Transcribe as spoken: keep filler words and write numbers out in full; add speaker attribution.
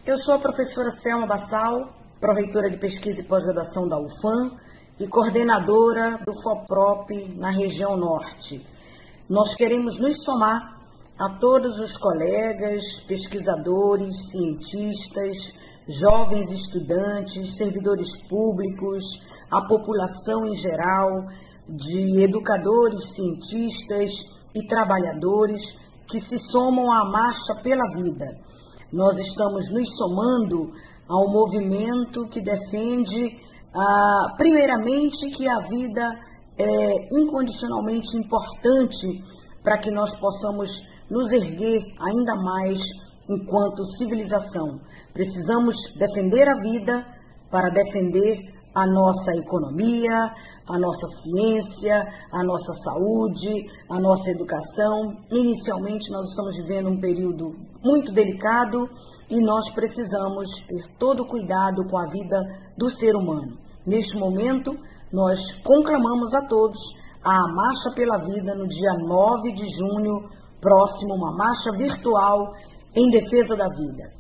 Speaker 1: Eu sou a professora Selma Bassal, pró-reitora de pesquisa e pós-graduação da U F A M e coordenadora do FOPROP na região norte. Nós queremos nos somar a todos os colegas, pesquisadores, cientistas, jovens estudantes, servidores públicos, a população em geral, de educadores, cientistas e trabalhadores que se somam à Marcha pela Vida. Nós estamos nos somando ao movimento que defende, ah, primeiramente, que a vida é incondicionalmente importante para que nós possamos nos erguer ainda mais enquanto civilização. Precisamos defender a vida para defender a nossa economia, a nossa ciência, a nossa saúde, a nossa educação. Inicialmente, nós estamos vivendo um período muito delicado e nós precisamos ter todo o cuidado com a vida do ser humano. Neste momento, nós conclamamos a todos a Marcha pela Vida no dia nove de junho próximo, uma marcha virtual em defesa da vida.